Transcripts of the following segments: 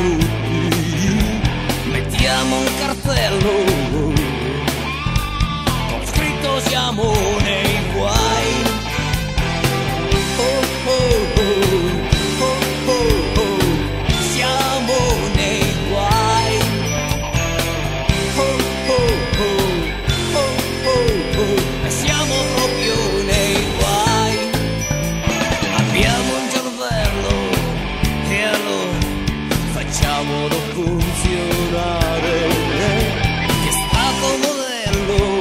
brutti, mettiamo un cartello con scritto siamo nei guai. Oh oh oh, oh oh oh, siamo nei guai. Oh oh oh, oh oh oh, siamo proprio nei guai. Abbiamo un cervello e allora facciamolo funzionare, che è stato modello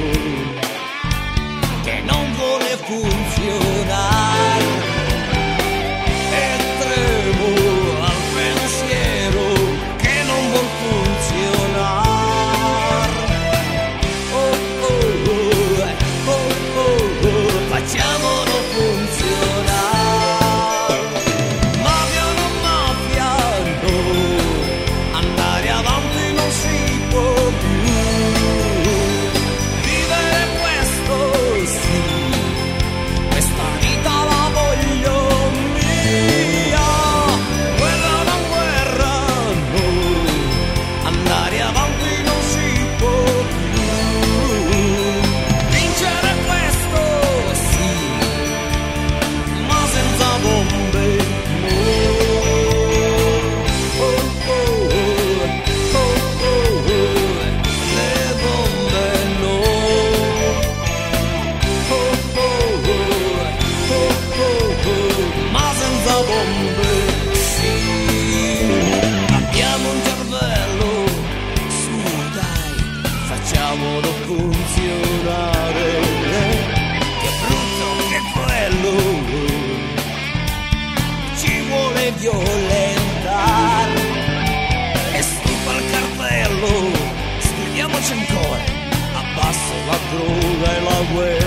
che non vuole funzionare, e tremo al pensiero che non vuol funzionare. Oh oh oh, oh oh oh, facciamolo funzionare. Mafia o non mafia, no, andare avanti non si può più. Vivere questo sì, questa vita la voglio mia. Guerra o non guerra, no, andare avanti non si può più. Vincere questo sì, ma senza bombe no. Oh oh oh, oh oh oh, le bombe no. Oh oh oh, ma senza bombe sì. Abbiamo un cervello, su dai, facciamolo funzionare. Che brutto che quello ci vuole violentare. E stufa il cartello, studiamoci ancora, abbasso la droga e la guerra.